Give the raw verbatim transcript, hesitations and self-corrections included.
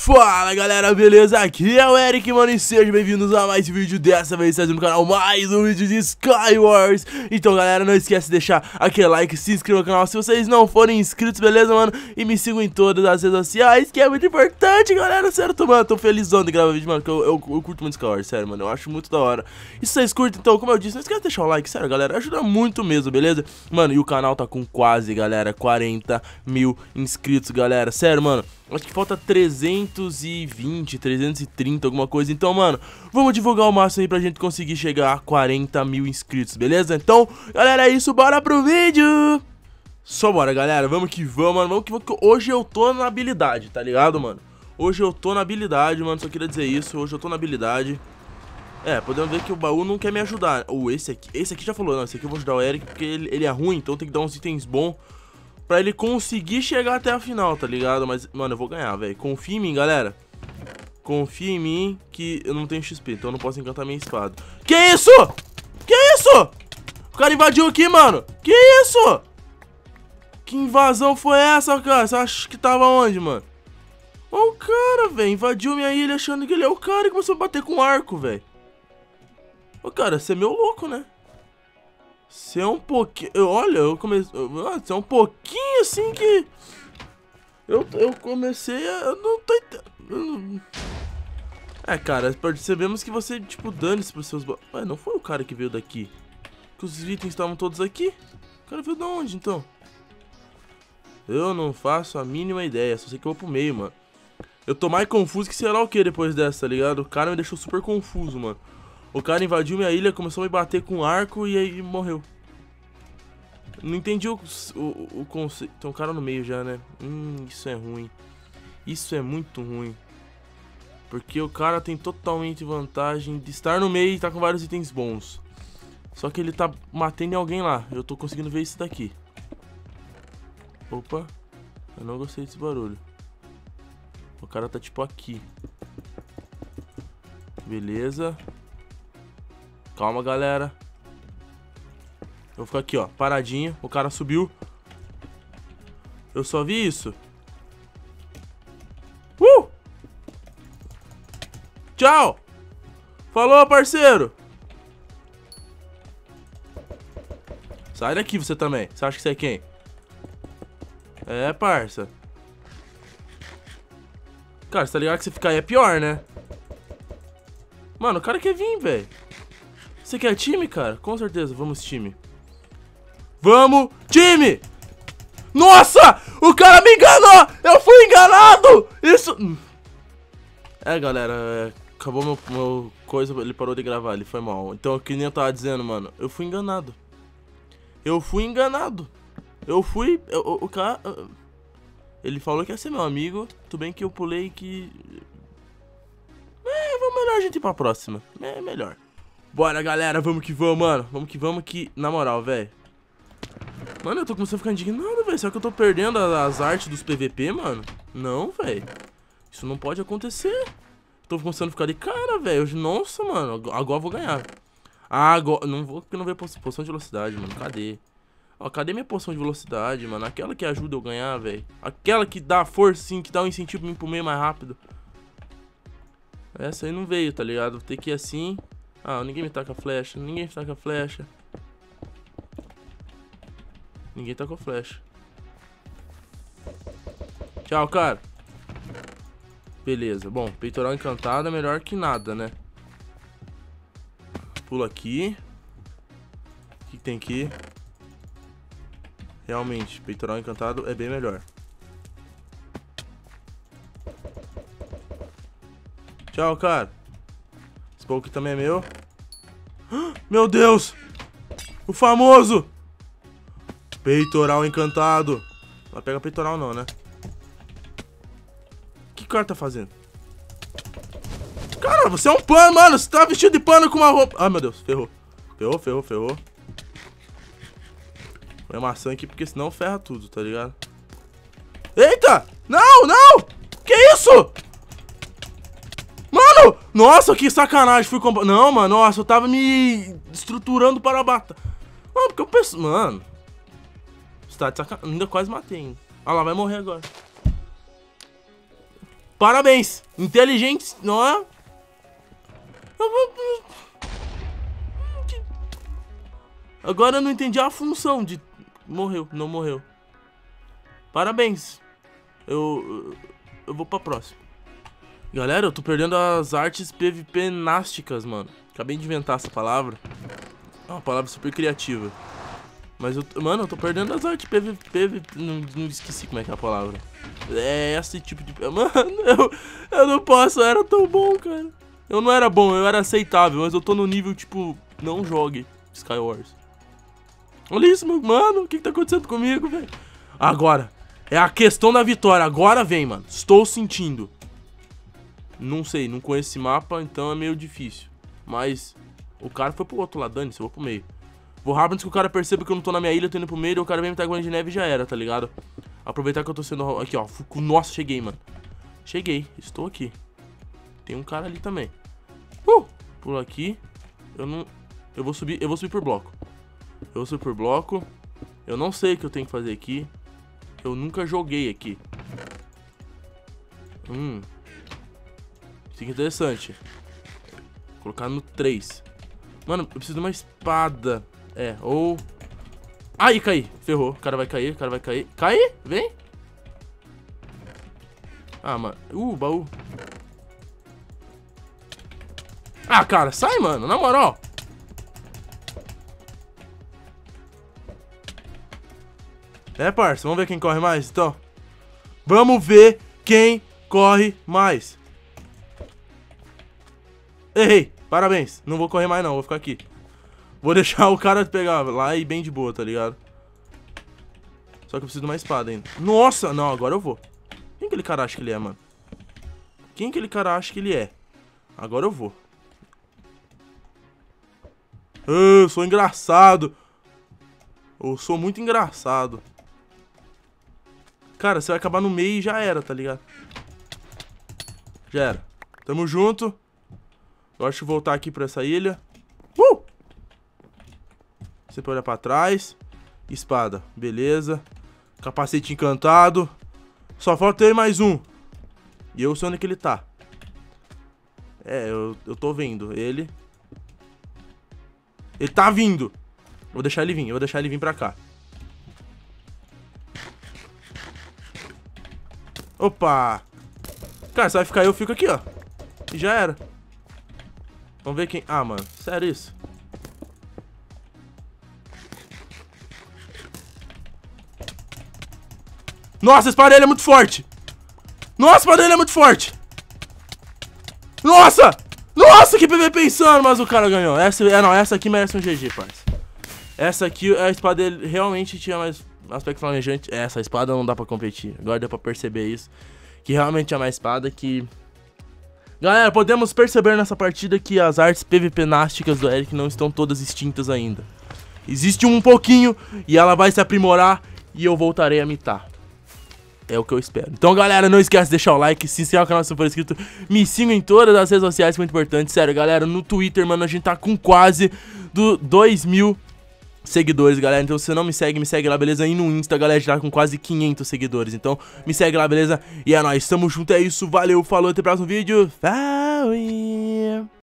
Fala galera, beleza? Aqui é o Eric, mano, e sejam bem-vindos a mais um vídeo. Dessa vez trazendo no canal mais um vídeo de Skywars. Então galera, não esquece de deixar aquele like, se inscreva no canal se vocês não forem inscritos, beleza, mano? E me sigam em todas as redes sociais, que é muito importante, galera, certo, mano? Tô felizão de gravar vídeo, mano, porque eu, eu, eu curto muito Skywars, sério, mano, eu acho muito da hora. E se vocês curtem, então, como eu disse, não esquece de deixar o like, sério, galera, ajuda muito mesmo, beleza? Mano, e o canal tá com quase, galera, quarenta mil inscritos, galera, sério, mano. Acho que falta trezentos e vinte, trezentos e trinta, alguma coisa. Então, mano, vamos divulgar o máximo aí pra gente conseguir chegar a quarenta mil inscritos, beleza? Então, galera, é isso, bora pro vídeo! Só bora, galera, vamos que vamos, mano. Vamos que vamos, que hoje eu tô na habilidade, tá ligado, mano? Hoje eu tô na habilidade, mano, só queria dizer isso. Hoje eu tô na habilidade. É, podemos ver que o baú não quer me ajudar. Ou esse aqui, esse aqui já falou, não, esse aqui eu vou ajudar o Eric porque ele, ele é ruim, então tem que dar uns itens bons pra ele conseguir chegar até a final, tá ligado? Mas, mano, eu vou ganhar, velho. Confia em mim, galera. Confia em mim que eu não tenho X P, então eu não posso encantar minha espada. Que isso? Que isso? O cara invadiu aqui, mano. Que isso? Que invasão foi essa, cara? Você acha que tava onde, mano? Ó o cara, velho. Invadiu minha ilha achando que ele é o cara e começou a bater com arco, velho. Ô, cara, você é meio louco, né? Você é um pouquinho... Olha, eu comecei... Você é um pouquinho assim que... Eu, eu comecei a... Eu não tô entendendo... É, cara, percebemos que você, tipo, dane-se pros seus... Ué, não foi o cara que veio daqui? Que os itens estavam todos aqui? O cara veio de onde, então? Eu não faço a mínima ideia. Só sei que eu vou pro meio, mano. Eu tô mais confuso que sei lá o que depois dessa, tá ligado? O cara me deixou super confuso, mano. O cara invadiu minha ilha, começou a me bater com arco e aí morreu. Não entendi o, o, o conceito. Tem um cara no meio já, né? Hum, isso é ruim. Isso é muito ruim. Porque o cara tem totalmente vantagem de estar no meio e tá com vários itens bons. Só que ele tá matando alguém lá. Eu tô conseguindo ver isso daqui. Opa. Eu não gostei desse barulho. O cara tá tipo aqui. Beleza. Calma, galera. Eu vou ficar aqui, ó, paradinho. O cara subiu. Eu só vi isso. Uh! Tchau! Falou, parceiro! Sai daqui você também. Você acha que você é quem? É, parça. Cara, você tá ligado que você ficar aí é pior, né? Mano, o cara quer vir, velho. Você quer time, cara? Com certeza, vamos time. Vamos, time! Nossa! O cara me enganou! Eu fui enganado! Isso... É, galera, é, acabou meu, meu coisa, ele parou de gravar, ele foi mal. Então, que nem eu tava dizendo, mano, eu fui enganado. Eu fui enganado. Eu fui... Eu, o, o cara... Ele falou que ia ser meu amigo, tudo bem que eu pulei que... É, vamos melhor a gente ir pra próxima. É melhor. Bora, galera, vamos que vamos, mano. Vamos que vamos que, na moral, velho. Mano, eu tô começando a ficar indignado, velho. Será que eu tô perdendo as artes dos P V P, mano? Não, velho. Isso não pode acontecer. Tô começando a ficar de cara, velho. Nossa, mano. Agora eu vou ganhar. Ah, agora... Não vou porque não veio poção de velocidade, mano. Cadê? Ó, cadê minha poção de velocidade, mano? Aquela que ajuda eu ganhar, velho. Aquela que dá força, sim, que dá um incentivo pra mim pro meio mais rápido. Essa aí não veio, tá ligado? Vou ter que ir assim... Ah, ninguém me taca flecha, ninguém me taca flecha. Ninguém tacou flecha. Tchau, cara. Beleza, bom, peitoral encantado é melhor que nada, né? Pula aqui. O que, que tem aqui? Realmente, peitoral encantado é bem melhor. Tchau, cara. Esse baú aqui também é meu. Meu Deus! O famoso! Peitoral encantado. Não pega peitoral não, né? O que o cara tá fazendo? Cara, você é um pano, mano. Você tá vestido de pano com uma roupa... Ah, meu Deus. Ferrou. Ferrou, ferrou, ferrou. Põe a maçã aqui porque senão ferra tudo, tá ligado? Eita! Não, não! Que isso? Mano! Nossa, que sacanagem. Fui comprar... Não, mano. Nossa, eu tava me estruturando para a batalha. Mano, porque eu penso... Mano... Você tá de sacanagem. Ainda quase matei, hein? Olha lá, vai morrer agora. Parabéns. Inteligente. Não. Agora eu não entendi a função de... Morreu, não morreu. Parabéns. Eu... Eu vou pra próxima. Galera, eu tô perdendo as artes PVP-násticas, mano. Acabei de inventar essa palavra. É uma palavra super criativa. Mas eu... Mano, eu tô perdendo as artes PVP... Não, não esqueci como é que é a palavra. É esse tipo de... Mano, eu, eu não posso. Eu era tão bom, cara. Eu não era bom, eu era aceitável. Mas eu tô no nível, tipo... Não jogue Skywars. Olha isso, mano. O que que tá acontecendo comigo, velho? Agora. É a questão da vitória. Agora vem, mano. Estou sentindo. Não sei, não conheço esse mapa, então é meio difícil. Mas o cara foi pro outro lado, dane-se, eu vou pro meio. Vou rápido antes que o cara perceba que eu não tô na minha ilha, eu tô indo pro meio, e o cara vem me tagar de neve e já era, tá ligado? Aproveitar que eu tô sendo... Aqui, ó. Nossa, cheguei, mano. Cheguei, estou aqui. Tem um cara ali também. Uh! Pulo aqui. Eu não... Eu vou subir, eu vou subir por bloco. Eu vou subir por bloco. Eu não sei o que eu tenho que fazer aqui. Eu nunca joguei aqui. Hum. Isso aqui é interessante. Vou colocar no três. Mano, eu preciso de uma espada. É, ou... Aí, caí. Ferrou. O cara vai cair, o cara vai cair. Cai? Vem. Ah, mano. Uh, baú. Ah, cara, sai, mano. Na moral. É, parça, vamos ver quem corre mais, então. Vamos ver quem corre mais. Errei, parabéns. Não vou correr mais não, vou ficar aqui. Vou deixar o cara pegar lá e bem de boa, tá ligado? Só que eu preciso de uma espada ainda. Nossa, não, agora eu vou. Quem aquele cara acha que ele é, mano? Quem aquele cara acha que ele é? Agora eu vou. Ah, eu sou engraçado. Eu sou muito engraçado. Cara, você vai acabar no meio e já era, tá ligado? Já era. Tamo junto. Agora deixa eu voltar aqui pra essa ilha. Uh! Você pode olhar pra trás. Espada, beleza. Capacete encantado. Só falta ele mais um. E eu sei onde que ele tá. É, eu, eu tô vendo ele. Ele tá vindo. Eu vou deixar ele vir, eu vou deixar ele vir pra cá. Opa! Cara, você vai ficar aí, eu fico aqui, ó. E já era. Vamos ver quem... Ah, mano, sério isso? Nossa, a espada dele é muito forte! Nossa, a espada dele é muito forte! Nossa! Nossa, que P V P insano, mas o cara ganhou. Essa, é, não, essa aqui merece um G G, parça. Essa aqui, a espada dele realmente tinha mais aspecto flamejante. Essa espada não dá pra competir. Agora deu pra perceber isso. Que realmente é uma espada que... Galera, podemos perceber nessa partida que as artes PVP-násticas do Eric não estão todas extintas ainda. Existe um pouquinho e ela vai se aprimorar e eu voltarei a mitar. É o que eu espero. Então, galera, não esquece de deixar o like, se inscreva no canal se não for inscrito. Me siga em todas as redes sociais, muito importante. Sério, galera, no Twitter, mano, a gente tá com quase do dois mil seguidores, galera. Então, se você não me segue, me segue lá, beleza? E no Insta, galera, a gente tá com quase quinhentos seguidores. Então, me segue lá, beleza? E é nóis, tamo junto, é isso, valeu, falou, até o próximo vídeo. Falou!